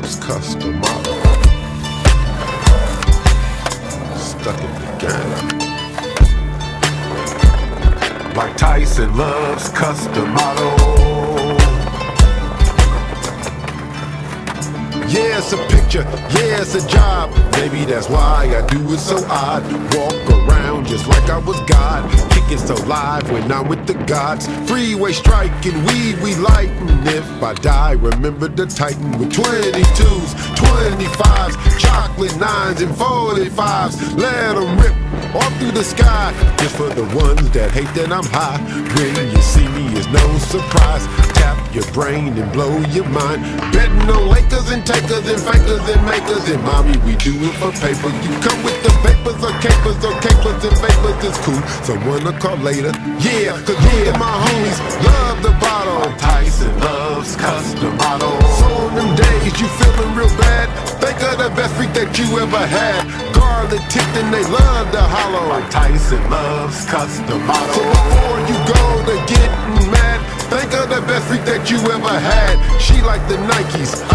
loves custom model. Stuck in the game. Like Tyson loves custom model. Yeah, it's a picture, yeah, it's a job. Maybe that's why I do it so odd. Walk around just like I was God. Kicking so live when I'm with the gods. Freeway striking, weed we lightin'. If I die, remember the Titan with 22s, 25s, chocolate 9s and 45s. Let them rip all through the sky. Just for the ones that hate that I'm high. When you see me, it's no surprise. Tap your brain and blow your mind. Betting on Lakers and takers and fakers and makers. And mommy, we do it for paper. You come with the vapors or capers and vapors. It's cool, someone will call later. Yeah, cause yeah, my homies love the bottle. Tyson loves custom model. So on them days you feeling real bad, think of the best freak that you ever had. Garlic tipped and they love the hollow. Like Tyson loves custom model. So before you go to getting mad, think of the best freak that you ever had. She like the Nikes,